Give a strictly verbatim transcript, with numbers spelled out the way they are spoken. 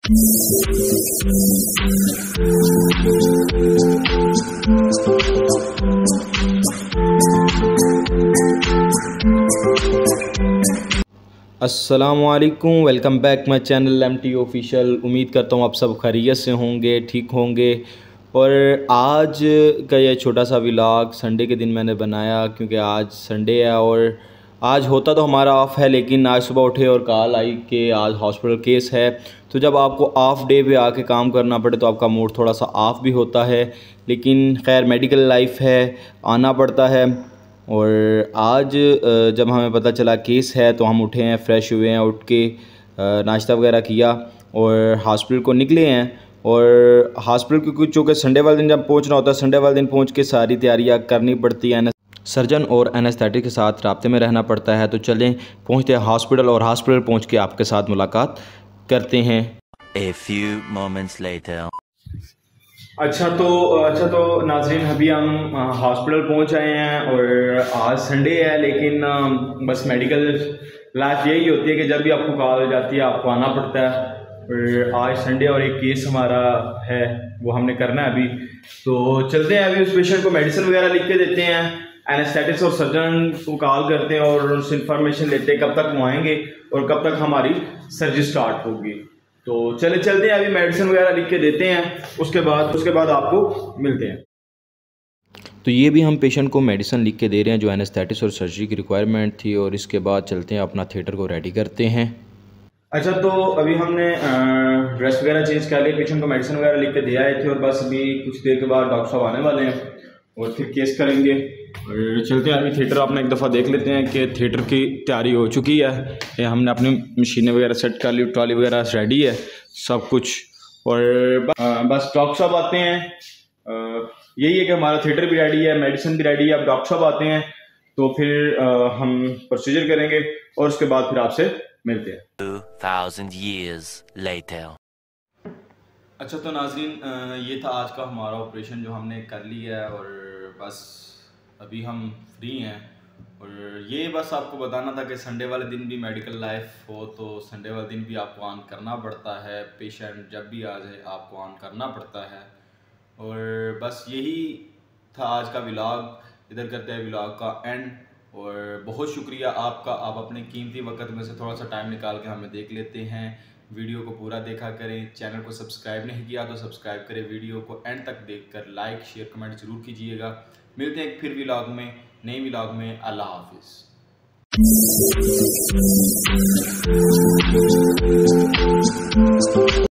अस्सलामुअलैकुम, welcome back my channel M T official. उम्मीद करता हूँ आप सब खैरियत से होंगे, ठीक होंगे। और आज का ये छोटा सा व्लॉग संडे के दिन मैंने बनाया, क्योंकि आज संडे है और आज होता तो हमारा ऑफ़ है, लेकिन आज सुबह उठे और कॉल आई कि आज हॉस्पिटल केस है। तो जब आपको ऑफ़ डे पे आके काम करना पड़े तो आपका मूड थोड़ा सा ऑफ़ भी होता है, लेकिन खैर मेडिकल लाइफ है, आना पड़ता है। और आज जब हमें पता चला केस है तो हम उठे हैं, फ़्रेश हुए हैं, उठ के नाश्ता वगैरह किया और हॉस्पिटल को निकले हैं। और हॉस्पिटल की कुछ चूँकि संडे वाले दिन जब पहुंचना होता है, संडे वाले दिन पहुंच के सारी तैयारियां करनी पड़ती हैं, सर्जन और एनेस्थेटिक के साथ राब्ते में रहना पड़ता है। तो चलें पहुंचते हैं हॉस्पिटल और हॉस्पिटल पहुंच के आपके साथ मुलाकात करते हैं। A few moments later. अच्छा तो अच्छा तो नाज़रीन, अभी हम हॉस्पिटल पहुंच आए हैं और आज संडे है, लेकिन बस मेडिकल लाइफ यही होती है कि जब भी आपको कॉल जाती है आपको आना पड़ता है। और आज संडे और एक केस हमारा है, वो हमने करना है अभी। तो चलते हैं, अभी उस पेशेंट को मेडिसिन वगैरह लिख के देते हैं, एनेस्थेटिक्स और सर्जन को कॉल करते हैं और उनसे इंफॉर्मेशन लेते हैं कब तक वो आएंगे और कब तक हमारी सर्जरी स्टार्ट होगी। तो चले चलते हैं, अभी मेडिसिन वगैरह लिख के देते हैं, उसके बाद उसके बाद आपको मिलते हैं। तो ये भी हम पेशेंट को मेडिसिन लिख के दे रहे हैं जो एनेस्थेटिक्स और सर्जरी की रिक्वायरमेंट थी, और इसके बाद चलते हैं अपना थिएटर को रेडी करते हैं। अच्छा तो अभी हमने ड्रेस वगैरह चेंज कर लिया, पेशेंट को मेडिसिन वगैरह लिख के दे आए थे और बस अभी कुछ देर के बाद डॉक्टर साहब आने वाले हैं और फिर केस करेंगे। और चलते हैं, अभी थिएटर आपने एक दफ़ा देख लेते हैं कि थिएटर की तैयारी हो चुकी है। ये हमने अपनी मशीनें वगैरह सेट कर ली, ट्रॉली वगैरह रेडी है सब कुछ। और बस डॉक्टर साहब आते हैं, यही है कि हमारा थिएटर भी रेडी है, मेडिसिन भी रेडी है। अब डॉक्टर साहब आते हैं तो फिर हम प्रोसीजर करेंगे और उसके बाद फिर आपसे मिलते हैं। Two thousand years later. अच्छा तो नाज़रीन, ये था आज का हमारा ऑपरेशन जो हमने कर लिया है और बस अभी हम फ्री हैं। और ये बस आपको बताना था कि संडे वाले दिन भी मेडिकल लाइफ हो तो संडे वाले दिन भी आपको ऑन करना पड़ता है, पेशेंट जब भी आ जाए आपको ऑन करना पड़ता है। और बस यही था आज का व्लॉग, इधर करते हैं व्लॉग का एंड। और बहुत शुक्रिया आपका, आप अपने कीमती वक्त में से थोड़ा सा टाइम निकाल के हमें देख लेते हैं। वीडियो को पूरा देखा करें, चैनल को सब्सक्राइब नहीं किया तो सब्सक्राइब करें, वीडियो को एंड तक देखकर लाइक शेयर कमेंट ज़रूर कीजिएगा। मिलते हैं फिर व्लॉग में, नए व्लॉग में। अल्लाह हाफिज़।